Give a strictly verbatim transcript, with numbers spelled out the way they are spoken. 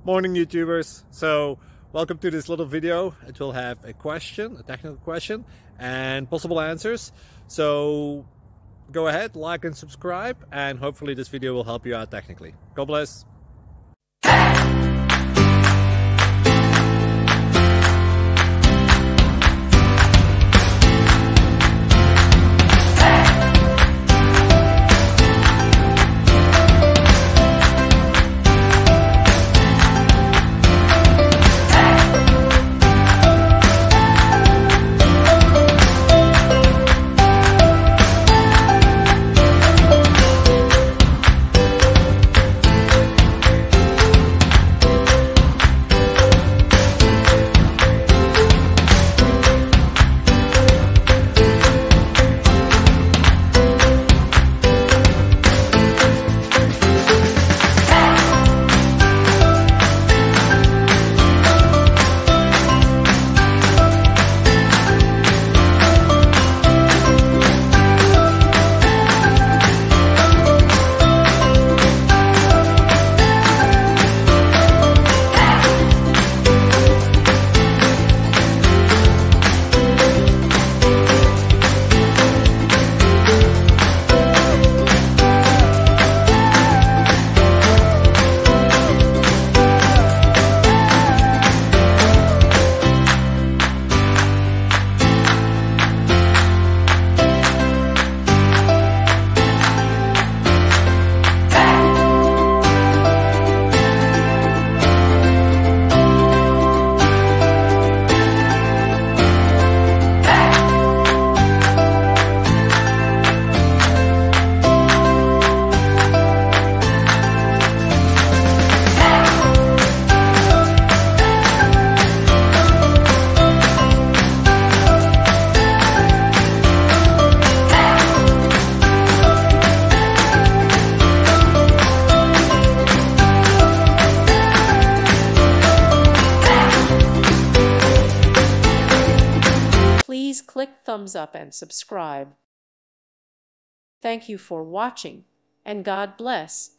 Morning YouTubers. So welcome to this little video. It will have a question, a technical question, and possible answers. So go ahead, like and subscribe, and hopefully this video will help you out technically. God bless. Please click thumbs up and subscribe. Thank you for watching, and God bless.